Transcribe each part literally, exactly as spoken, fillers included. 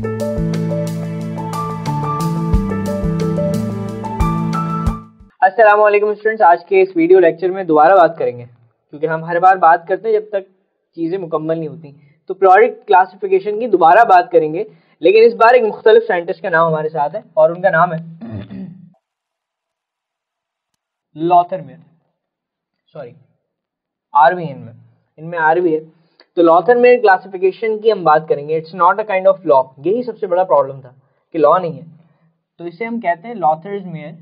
अस्सलाम वालेकुम स्टूडेंट्स, आज के इस वीडियो लेक्चर में दोबारा बात करेंगे क्योंकि हम हर बार बात करते हैं जब तक चीज़ें मुकम्मल नहीं होती। तो पीरियोडिक क्लासिफिकेशन की दोबारा बात करेंगे, लेकिन इस बार एक मुख्तलिफ साइंटिस्ट का नाम हमारे साथ है और उनका नाम है लॉथरमेयर। सॉरी, आरवीएन में इनमें आर भी है। तो लॉथरमेयर क्लासिफिकेशन की हम बात करेंगे। It's not a kind of law, यही सबसे बड़ा प्रॉब्लम था कि लॉ नहीं है, तो इसे हम कहते हैं लॉथरमेयर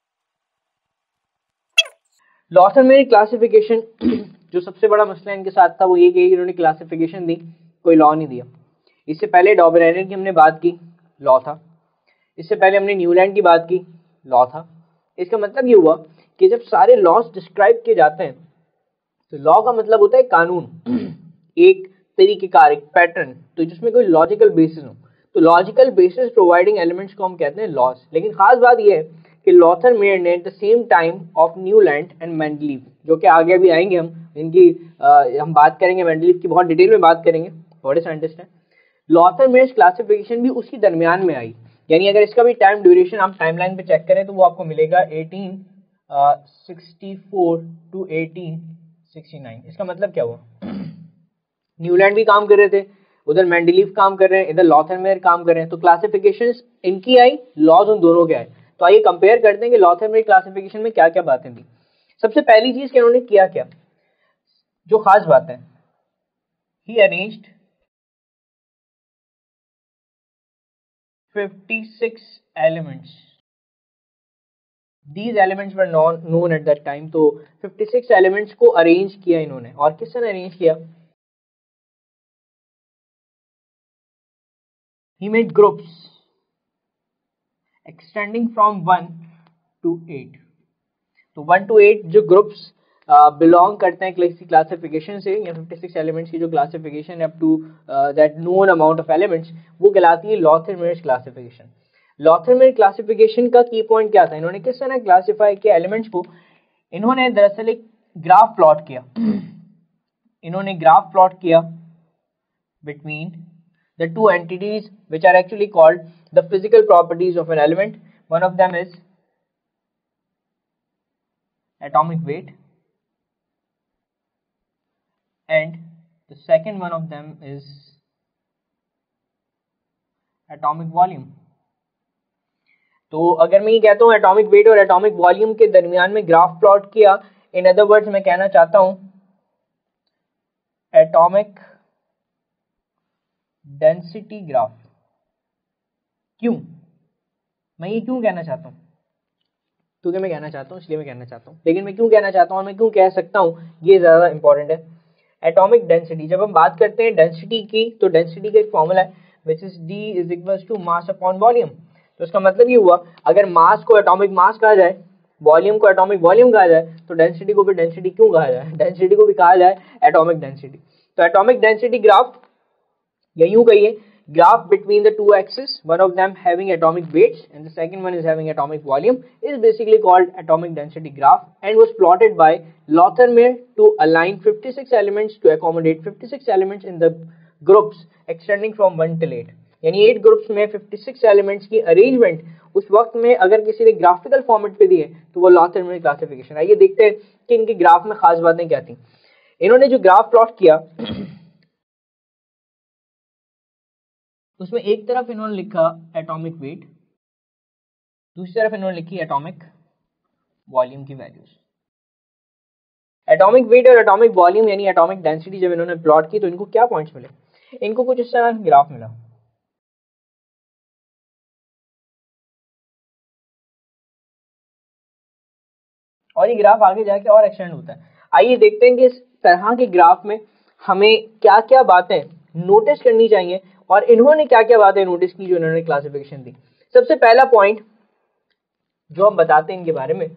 लॉथरमेयर क्लासिफिकेशन। जो सबसे बड़ा मसला इनके साथ था वो ये कि इन्होंने क्लासिफिकेशन दी, कोई लॉ नहीं दिया। इससे पहले डॉबरेनर की हमने बात की, लॉ था। इससे पहले हमने न्यूलैंड की बात की, लॉ था। इसका मतलब ये हुआ कि जब सारे लॉस डिस्क्राइब किए जाते हैं तो लॉ का मतलब होता है कानून, एक तरीकेकार, एक पैटर्न, तो जिसमें कोई लॉजिकल बेसिस हो। तो लॉजिकल बेसिस प्रोवाइडिंग एलिमेंट्स को हम कहते हैं लॉस। लेकिन खास बात यह है कि लॉथरमेयर ने at the same time of Newlands and Mendeleev, जो कि आगे भी आएंगे हम इनकी आ, हम बात करेंगे, मेंडलीव की बहुत डिटेल में बात करेंगे, बड़े साइंटिस्ट हैं। लॉथरमेयर क्लासिफिकेशन भी उसी दरमियान में आई, यानी अगर इसका भी टाइम ड्यूरेशन आप टाइमलाइन पे चेक करें तो वो आपको मिलेगा eighteen sixty four to eighteen sixty nine. इसका मतलब क्या हुआ, न्यूलैंड भी काम कर रहे थे, उधर मेंडलीव काम कर रहे हैं, इधर लॉथरमेयर काम कर रहे हैं। तो क्लासिफिकेशन इनकी आई, लॉज उन दोनों के आए। तो आइए कंपेयर करते हैं कि लॉथरमेयर क्लासिफिकेशन में क्या क्या बातें थी। सबसे पहली चीज कि उन्होंने किया क्या, जो खास बात है, he arranged fifty six elements. These elements were known known at that time। तो फिफ्टी सिक्स एलिमेंट्स को अरेंज किया इन्होंने, और किसने अरेंज किया, he made groups extending from one to eight. तो वन to एट जो ग्रुप्स बिलोंग करते हैं किसी क्लासिफिकेशन से, या फिफ्टी सिक्स एलिमेंट्स की जो classification up to that known amount of elements, वो कहलाती है लॉथरमेयर क्लासिफिकेशन। लॉथरमेयर क्लासिफिकेशन का की पॉइंट क्या था, इन्होंने किस तरह क्लासिफाई किया एलिमेंट्स को। इन्होंने दरअसल एक ग्राफ प्लॉट किया इन्होंने ग्राफ प्लॉट किया between the two entities which are actually called the physical properties of an element. One of them is atomic weight and the second one of them is atomic volume। तो अगर मैं ये कहता हूँ atomic weight और atomic volume के दरमियान में ग्राफ प्लॉट किया, इन अदर वर्ड्स मैं कहना चाहता हूँ एटॉमिक डेंसिटी ग्राफ। क्यों, मैं ये क्यों कहना चाहता हूँ, क्योंकि मैं कहना चाहता हूँ इसलिए मैं कहना चाहता हूँ, लेकिन मैं क्यों कहना चाहता हूँ और मैं क्यों कह सकता हूँ ये ज्यादा इंपॉर्टेंट है। एटॉमिक डेंसिटी, जब हम बात करते हैं डेंसिटी की, तो डेंसिटी का एक फॉर्मूला है which is D is equals to mass upon volume. तो इसका मतलब ये हुआ, अगर मास को एटॉमिक मास कहा जाए, वॉल्यूम को एटॉमिक वॉल्यूम कहा जाए, तो डेंसिटी को भी डेंसिटी क्यों कहा जाए, डेंसिटी को भी कहा जाए एटॉमिक डेंसिटी। तो एटॉमिक डेंसिटी ग्राफ, या यूं कहिए graph between the two axes, one of them having atomic weights and the second one is having atomic volume, is basically called atomic density graph and was plotted by Lothermeyer to align fifty six elements to accommodate fifty six elements in the groups extending from one till eight. यानी eight groups में fifty six elements की arrangement उस वक्त में अगर किसी ने graphical format पे दी है तो वो लॉथरमेयर क्लासिफिकेशन। आइए देखते हैं कि इनके ग्राफ में खास बातें क्या थी। इन्होंने जो ग्राफ प्लॉट किया उसमें एक तरफ इन्होंने लिखा एटॉमिक वेट, दूसरी तरफ इन्होंने लिखी एटॉमिक वॉल्यूम की वैल्यूज। एटॉमिक वेट और एटॉमिक वॉल्यूम यानी एटॉमिक डेंसिटी जब इन्होंने प्लॉट की तो इनको क्या पॉइंट्स मिले, इनको कुछ इस तरह ग्राफ मिला। और ये ग्राफ आगे जाके और एक्सटेंड होता है। आइए देखते हैं कि इस तरह के ग्राफ में हमें क्या क्या बातें नोटिस करनी चाहिए और इन्होंने क्या क्या बातें नोटिस की जो इन्होंने क्लासिफिकेशन दी। सबसे पहला पॉइंट जो हम बताते हैं इनके बारे में,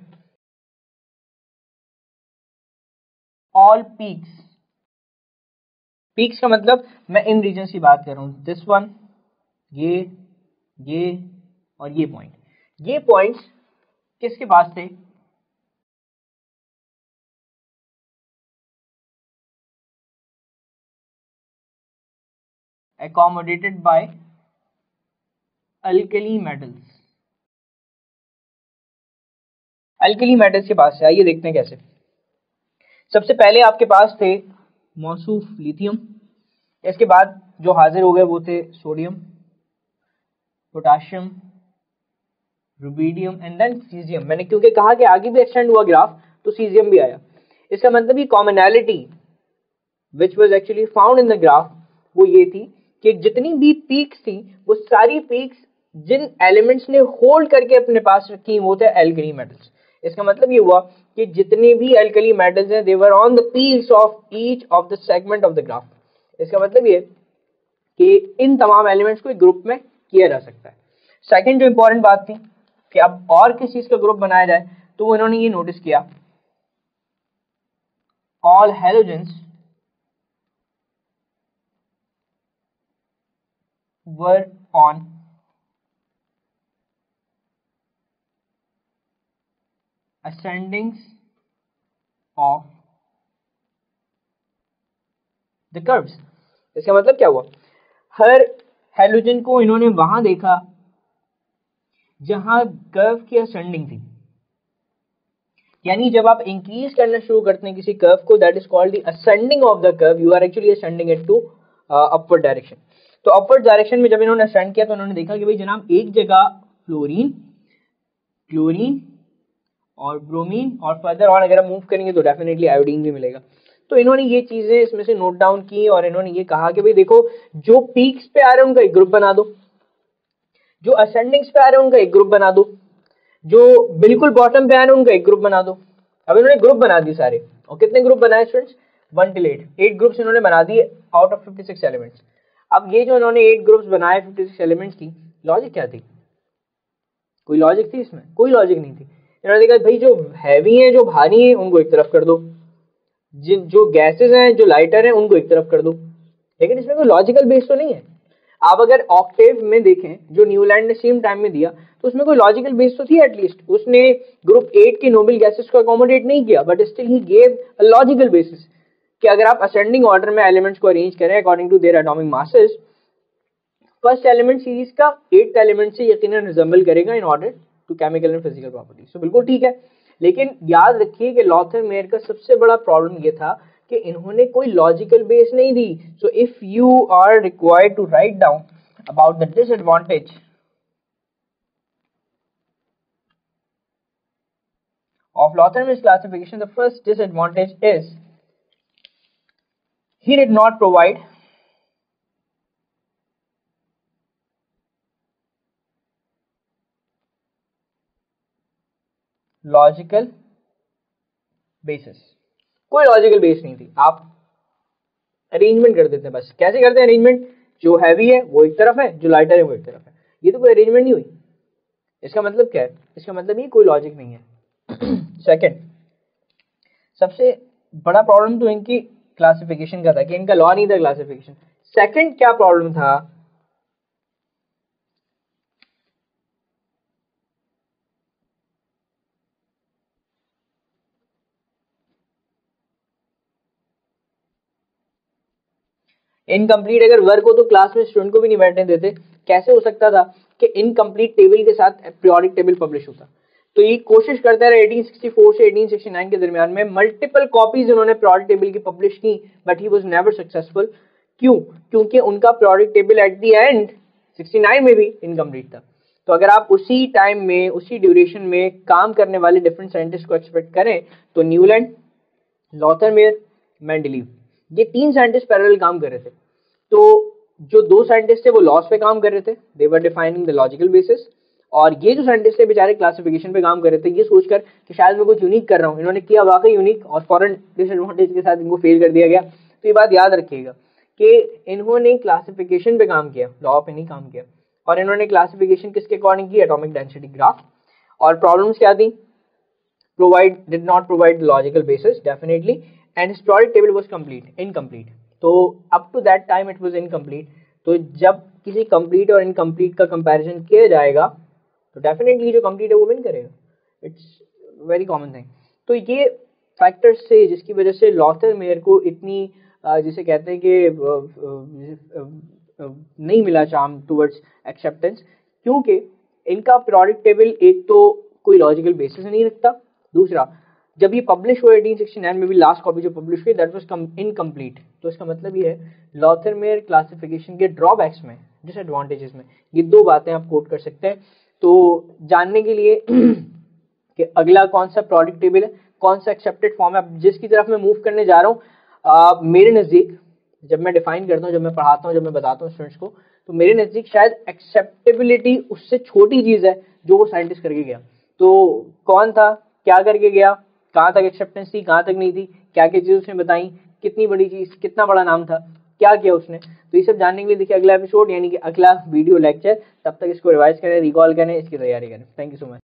ऑल पीक्स। पीक्स का मतलब मैं इन रीजन्स की बात कर रहा हूं, दिस वन, ये ये और ये पॉइंट। ये पॉइंट्स किसके पास थे, accommodated by alkali metals. Alkali metals के पास से आइए देखते हैं कैसे। सबसे पहले आपके पास थे मौसूफ लिथियम, इसके बाद जो हाजिर हो गए वो थे sodium, potassium, rubidium and then caesium. मैंने क्योंकि कहा कि आगे भी एक्सटेंड हुआ ग्राफ तो सीजियम भी आया। इसका मतलब ये commonality which was actually found in the graph वो ये थी कि जितनी भी पीक्स थी वो सारी पीक्स जिन एलिमेंट्स ने होल्ड करके अपने पास रखी वो थे अल्कली मेटल्स। इसका मतलब ये हुआ कि जितने भी अल्कली मेटल्स हैं they were on the peaks of each of the segment of the graph. इसका मतलब ये कि इन तमाम एलिमेंट्स को एक ग्रुप में किया जा सकता है। सेकंड जो इंपॉर्टेंट बात थी कि अब और किस चीज का ग्रुप बनाया जाए, तो इन्होंने ये नोटिस किया all halogens were on ascendings of the curves। इसका मतलब क्या हुआ, हर हैलोजन को इन्होंने वहां देखा जहां कर्व की असेंडिंग थी। यानी जब आप इंक्रीज करना शुरू करते हैं किसी कर्व को, that is called the ascending of the curve, you are actually ascending it to upward direction. तो अपवर्ड डायरेक्शन में जब इन्होंने असेंड किया तो उन्होंने देखा कि भाई जनाब एक जगह फ्लोरीन, क्लोरीन और ब्रोमीन और फर्दर और अगर हम मूव करेंगे तो डेफिनेटली आयोडीन भी मिलेगा। तो इन्होंने ये चीजें इसमें से नोट डाउन की और इन्होंने ये कहा कि भाई देखो जो पीक्स पे आ रहे हैं उनका एक ग्रुप बना दो, जो असेंडिंग्स पे आ रहे हैं उनका एक ग्रुप बना दो, जो बिल्कुल बॉटम पे आ रहे हैं उनका एक ग्रुप बना दो। अब इन्होंने ग्रुप बना दिए सारे, और कितने ग्रुप बनाए students, one till eight, eight groups इन्होंने बना दिए out of fifty six elements. अब ये जो इन्होंने एट ग्रुप्स बनाए फिफ्टी सिक्स एलिमेंट्स की, लॉजिक क्या थी, कोई लॉजिक थी इसमें, कोई लॉजिक नहीं थी। इन्होंने देखा भाई जो हैवी हैं जो भारी हैं उनको एक तरफ कर दो, जिन जो गैसेस हैं जो लाइटर हैं उनको एक तरफ कर दो, लेकिन इसमें कोई लॉजिकल बेस तो नहीं है। आप अगर ऑक्टेव में देखें जो न्यूलैंड ने सेम टाइम में दिया तो उसमें कोई लॉजिकल बेस तो थी एटलीस्ट, उसने ग्रुप एट के नोबल गैसेस को अकोमोडेट नहीं किया but still he gave a logical basis कि अगर आप असेंडिंग ऑर्डर में एलिमेंट्स को अरेंज करें according to their atomic masses, first element series का एट्थ एलिमेंट से यकीनन रिजेंबल करेगा in order to chemical and physical properties. तो बिल्कुल ठीक है, लेकिन याद रखिए कि लॉथर मेयर का सबसे बड़ा प्रॉब्लम ये था कि इन्होंने कोई लॉजिकल बेस नहीं दी। So if you are required to write down about the disadvantage of Lothar-Mears classification, the first disadvantage is he did not provide logical basis. कोई लॉजिकल बेस नहीं थी, आप अरेंजमेंट कर देते हैं बस। कैसे करते हैं अरेंजमेंट, जो हैवी है वो एक तरफ है, जो लाइटर है वो एक तरफ है, ये तो कोई अरेंजमेंट नहीं हुई। इसका मतलब क्या है, इसका मतलब ये कोई लॉजिक नहीं है। सेकंड, सबसे बड़ा प्रॉब्लम तो इनकी क्लासिफिकेशन का था कि इनका लॉ नहीं था क्लासिफिकेशन। सेकंड क्या प्रॉब्लम था, इनकम्प्लीट अगर वर्क हो तो क्लास में स्टूडेंट को भी नहीं बैठने देते। कैसे हो सकता था कि इनकम्प्लीट टेबल के साथ पीरियोडिक टेबल पब्लिश होता। तो ये कोशिश करता रहा एटीन सिक्सटी फोर से एटीन सिक्सटी नाइन के दरमियान में मल्टीपल कॉपीज उन्होंने पीरियोडिक टेबल की पब्लिश की but he was never successful. क्यों, क्योंकि उनका periodic table at the end sixty nine में भी इनकम्प्लीट था। तो अगर आप उसी टाइम में उसी ड्यूरेशन में काम करने वाले डिफरेंट साइंटिस्ट को एक्सपेक्ट करें तो न्यूलैंड, लॉथर-मेयर, मेंडलीव, ये तीन साइंटिस्ट पैरेलल काम कर रहे थे। तो जो दो साइंटिस्ट थे वो लॉस पे काम कर रहे थे, they were defining the logical basis, और ये जो साइंटिस्ट थे बेचारे क्लासिफिकेशन पे काम कर रहे थे ये सोचकर कि शायद मैं कुछ यूनिक कर रहा हूँ। इन्होंने किया वाकई यूनिक और फॉरेन डिसएडवांटेज के साथ इनको फेल कर दिया गया। तो ये बात याद रखिएगा कि इन्होंने क्लासिफिकेशन पे काम किया, लॉ पे नहीं काम किया। और इन्होंने क्लासिफिकेशन किसके अकॉर्डिंग की, एटॉमिक डेंसिटी ग्राफ। और प्रॉब्लम्स क्या थी, provide did not provide the logical basis definitely, and his periodic table was complete incomplete। तो up to that time it was incomplete। तो जब किसी complete और incomplete का comparison किया जाएगा तो definitely जो complete है वो win करेगा, it's very common thing। तो ये factors से जिसकी वजह से लॉथर-मेयर को इतनी जिसे कहते हैं कि नहीं मिला चार्म towards acceptance क्योंकि इनका पीरियोडिक टेबल एक तो कोई लॉजिकल बेसिस नहीं रखता, दूसरा जब ये पब्लिश हुआ एटीन सिक्सटी नाइन में भी लास्ट कॉपी जो पब्लिश हुई दैट वाज इनकम्प्लीट। तो इसका मतलब ये है लॉथरमेयर क्लासिफिकेशन के ड्रॉबैक्स में, डिसएडवांटेजेस में, ये दो बातें आप कोट कर सकते हैं। तो जानने के लिए कि अगला कौन सा प्रोडक्ट टेबल है, कौन सा एक्सेप्टेड फॉर्म है, जिसकी तरफ मैं मूव करने जा रहा हूँ, मेरे नज़दीक जब मैं डिफाइन करता हूँ, जब मैं पढ़ाता हूँ, जब मैं बताता हूँ स्टूडेंट्स को, तो मेरे नज़दीक शायद एक्सेप्टेबिलिटी उससे छोटी चीज़ है जो वो साइंटिस्ट करके गया। तो कौन था, क्या करके गया, कहाँ तक एक्सेप्टेंस थी, कहाँ तक नहीं थी, क्या क्या चीज़ उसने बताई, कितनी बड़ी चीज़, कितना बड़ा नाम था, क्या किया उसने। तो ये सब जानने के लिए देखिए अगला एपिसोड यानी कि अगला वीडियो लेक्चर। तब तक इसको रिवाइज करें, रिकॉल करें, इसकी तैयारी करें। Thank you so much.